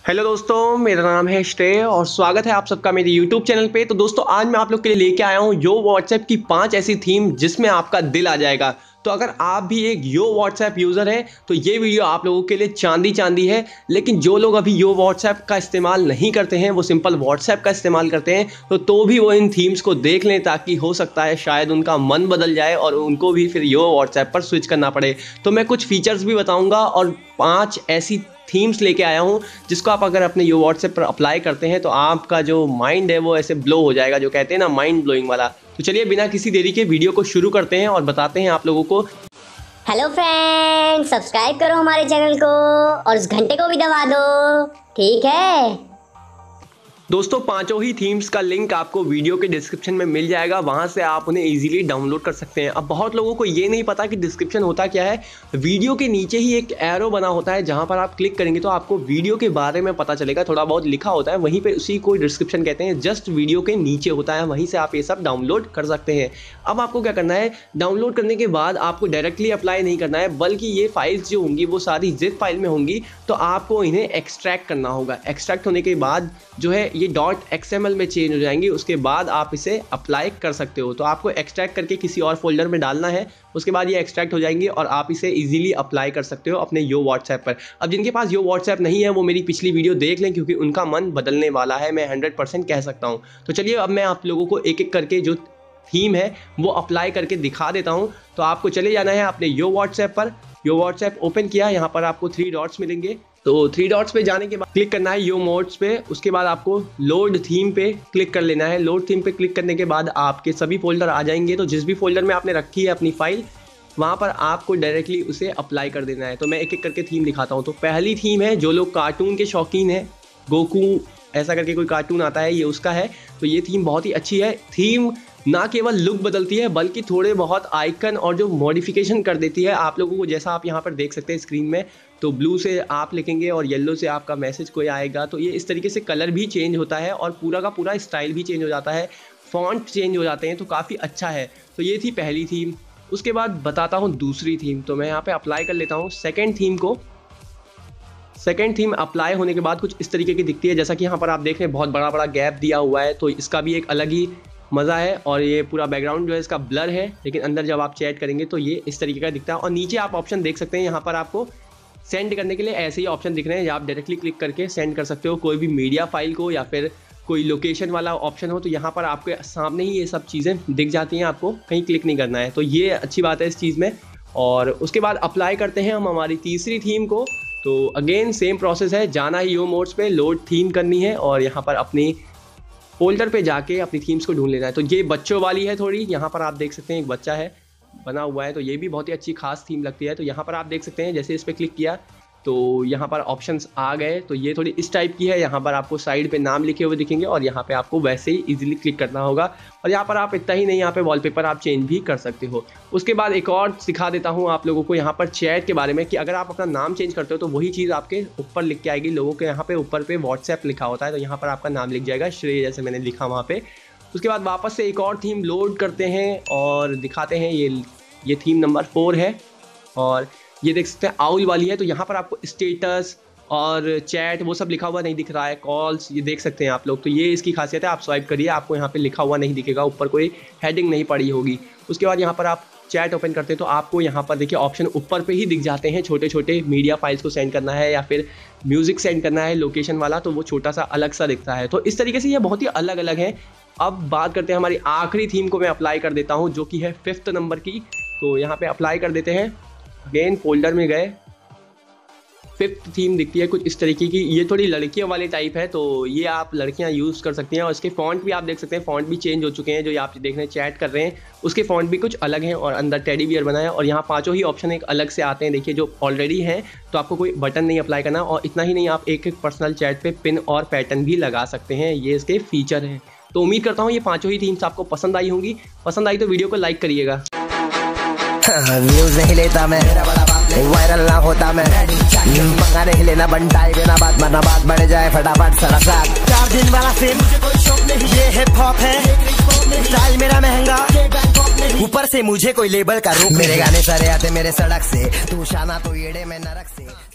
Hello दोस्तों, मेरा नाम है श्रेय और स्वागत है आप सबका मेरे YouTube चैनल पे। तो दोस्तों आज मैं आप लोग के लिए लेके आया हूँ यो व्हाट्सएप की 5 ऐसी थीम जिसमें आपका दिल आ जाएगा। तो अगर आप भी एक यो व्हाट्सएप यूज़र हैं तो ये वीडियो आप लोगों के लिए चांदी चांदी है। लेकिन जो लोग अभी यो व्हाट्सएप का इस्तेमाल नहीं करते हैं, वो सिंपल व्हाट्सएप का इस्तेमाल करते हैं, तो भी वो इन थीम्स को देख लें, ताकि हो सकता है शायद उनका मन बदल जाए और उनको भी फिर यो व्हाट्सएप पर स्विच करना पड़े। तो मैं कुछ फीचर्स भी बताऊँगा और 5 ऐसी थीम्स लेके आया हूँ जिसको आप अगर अपने यो व्हाट्सएप पर अप्लाई करते हैं तो आपका जो माइंड है वो ऐसे ब्लो हो जाएगा, जो कहते हैं ना माइंड ब्लोइंग वाला। तो चलिए बिना किसी देरी के वीडियो को शुरू करते हैं और बताते हैं आप लोगों को। हेलो फ्रेंड्स, सब्सक्राइब करो हमारे चैनल को और उस घंटे को भी दबा दो, ठीक है। दोस्तों पांचों ही थीम्स का लिंक आपको वीडियो के डिस्क्रिप्शन में मिल जाएगा, वहां से आप उन्हें इजीली डाउनलोड कर सकते हैं। अब बहुत लोगों को ये नहीं पता कि डिस्क्रिप्शन होता क्या है। वीडियो के नीचे ही एक एरो बना होता है, जहां पर आप क्लिक करेंगे तो आपको वीडियो के बारे में पता चलेगा। थोड़ा बहुत लिखा होता है वहीं पे, उसी को डिस्क्रिप्शन कहते हैं। जस्ट वीडियो के नीचे होता है, वहीं से आप ये सब डाउनलोड कर सकते हैं। अब आपको क्या करना है, डाउनलोड करने के बाद आपको डायरेक्टली अप्लाई नहीं करना है, बल्कि ये फाइल्स जो होंगी वो सारी जिप फाइल में होंगी। तो आपको इन्हें एक्सट्रैक्ट करना होगा। एक्सट्रैक्ट होने के बाद जो है ये .xml में चेंज हो जाएंगी। उसके बाद आप इसे अप्लाई कर सकते हो। तो आपको एक्सट्रैक्ट करके किसी और फोल्डर में डालना है, उसके बाद ये एक्सट्रैक्ट हो जाएंगी और आप इसे इजीली अप्लाई कर सकते हो अपने यो व्हाट्सएप पर। अब जिनके पास यो व्हाट्सएप नहीं है वो मेरी पिछली वीडियो देख लें, क्योंकि उनका मन बदलने वाला है, मैं 100% कह सकता हूँ। तो चलिए अब मैं आप लोगों को एक एक करके जो थीम है वो अप्लाई करके दिखा देता हूँ। तो आपको चले जाना है अपने यो व्हाट्सएप पर। यो व्हाट्सएप ओपन किया, यहाँ पर आपको 3 डॉट्स मिलेंगे। तो 3 डॉट्स पे जाने के बाद क्लिक करना है यो मोड्स पे। उसके बाद आपको लोड थीम पे क्लिक कर लेना है। लोड थीम पे क्लिक करने के बाद आपके सभी फोल्डर आ जाएंगे। तो जिस भी फोल्डर में आपने रखी है अपनी फाइल, वहाँ पर आपको डायरेक्टली उसे अप्लाई कर देना है। तो मैं एक एक करके थीम दिखाता हूँ। तो पहली थीम है, जो लोग कार्टून के शौकीन हैं, गोकू ऐसा करके कोई कार्टून आता है, ये उसका है। तो ये थीम बहुत ही अच्छी है। थीम ना केवल लुक बदलती है बल्कि थोड़े बहुत आइकन और जो मॉडिफिकेशन कर देती है आप लोगों को। जैसा आप यहाँ पर देख सकते हैं स्क्रीन में, तो ब्लू से आप लिखेंगे और येलो से आपका मैसेज कोई आएगा। तो ये इस तरीके से कलर भी चेंज होता है और पूरा का पूरा स्टाइल भी चेंज हो जाता है, फॉन्ट चेंज हो जाते हैं। तो काफ़ी अच्छा है। तो ये थी पहली थीम। उसके बाद बताता हूँ दूसरी थीम। तो मैं यहाँ पे अप्लाई कर लेता हूँ सेकेंड थीम को। सेकेंड थीम अप्लाई होने के बाद कुछ इस तरीके की दिखती है। जैसा कि यहाँ पर आप देख रहे हैं बहुत बड़ा बड़ा गैप दिया हुआ है, तो इसका भी एक अलग ही मज़ा है। और ये पूरा बैकग्राउंड जो है इसका ब्लर है, लेकिन अंदर जब आप चैट करेंगे तो ये इस तरीके का दिखता है। और नीचे आप ऑप्शन देख सकते हैं, यहाँ पर आपको सेंड करने के लिए ऐसे ही ऑप्शन दिख रहे हैं। आप डायरेक्टली क्लिक करके सेंड कर सकते हो कोई भी मीडिया फाइल को, या फिर कोई लोकेशन वाला ऑप्शन हो तो यहाँ पर आपके सामने ही ये सब चीज़ें दिख जाती हैं, आपको कहीं क्लिक नहीं करना है। तो ये अच्छी बात है इस चीज़ में। और उसके बाद अप्लाई करते हैं हम हमारी तीसरी थीम को। तो अगेन सेम प्रोसेस है, जाना ही यो मोड्स पे, लोड थीम करनी है और यहाँ पर अपनी फोल्डर पे जाके अपनी थीम्स को ढूंढ लेना है। तो ये बच्चों वाली है थोड़ी, यहाँ पर आप देख सकते हैं एक बच्चा है बना हुआ है, तो ये भी बहुत ही अच्छी खास थीम लगती है। तो यहाँ पर आप देख सकते हैं जैसे इस पर क्लिक किया तो यहाँ पर ऑप्शंस आ गए। तो ये थोड़ी इस टाइप की है, यहाँ पर आपको साइड पे नाम लिखे हुए दिखेंगे और यहाँ पे आपको वैसे ही इजीली क्लिक करना होगा। और यहाँ पर आप इतना ही नहीं, यहाँ पे वॉलपेपर आप चेंज भी कर सकते हो। उसके बाद एक और सिखा देता हूँ आप लोगों को यहाँ पर चैट के बारे में, कि अगर आप अपना नाम चेंज करते हो तो वही चीज़ आपके ऊपर लिख के आएगी। लोगों के यहाँ पे ऊपर पे व्हाट्सएप लिखा होता है, तो यहाँ पर आपका नाम लिख जाएगा श्रेय, जैसे मैंने लिखा वहाँ पे। उसके बाद वापस से एक और थीम लोड करते हैं और दिखाते हैं। ये थीम नंबर 4 है और ये देख सकते हैं आउल वाली है। तो यहाँ पर आपको स्टेटस और चैट वो सब लिखा हुआ नहीं दिख रहा है, कॉल्स ये देख सकते हैं आप लोग। तो ये इसकी खासियत है, आप स्वाइप करिए आपको यहाँ पे लिखा हुआ नहीं दिखेगा, ऊपर कोई हेडिंग नहीं पड़ी होगी। उसके बाद यहाँ पर आप चैट ओपन करते हैं तो आपको यहाँ पर देखिए ऑप्शन ऊपर पे ही दिख जाते हैं। छोटे छोटे मीडिया फाइल्स को सेंड करना है या फिर म्यूजिक सेंड करना है लोकेशन वाला, तो वो छोटा सा अलग सा दिखता है। तो इस तरीके से ये बहुत ही अलग अलग है। अब बात करते हैं हमारी आखिरी थीम को। मैं अप्लाई कर देता हूँ, जो कि है 5th नंबर की। तो यहाँ पे अप्लाई कर देते हैं। अगेन फोल्डर में गए, 5th थीम दिखती है कुछ इस तरीके की। ये थोड़ी लड़कियों वाले टाइप है, तो ये आप लड़कियां यूज़ कर सकती हैं। और इसके फॉन्ट भी आप देख सकते हैं, फॉन्ट भी चेंज हो चुके हैं। जो आप देख रहे हैं चैट कर रहे हैं उसके फॉन्ट भी कुछ अलग हैं और अंदर टेडी बियर बना है। और यहाँ पांचों ही ऑप्शन एक अलग से आते हैं, देखिए जो ऑलरेडी हैं। तो आपको कोई बटन नहीं अप्लाई करना। और इतना ही नहीं, आप एक एक पर्सनल चैट पे पिन और पैटर्न भी लगा सकते हैं। ये इसके फीचर हैं। तो उम्मीद करता हूँ ये पाँचों ही थीम्स आपको पसंद आई होंगी। पसंद आई तो वीडियो को लाइक करिएगा। व्यूज नहीं लेता मैं, वायरल ना होता मैं, पंगा नहीं लेना, बनटाई बिना बात मरना, बात बढ़ जाए फटाफट सारा साथ। 4 दिन वाला फिल्म मुझे कोई शौक नहीं, ये हिप हॉप है, स्टाइल मेरा महंगा, ऊपर से मुझे कोई लेबल का रूप। मेरे गाने सारे आते मेरे सड़क से, तू शाना तो येड़े में नरक से।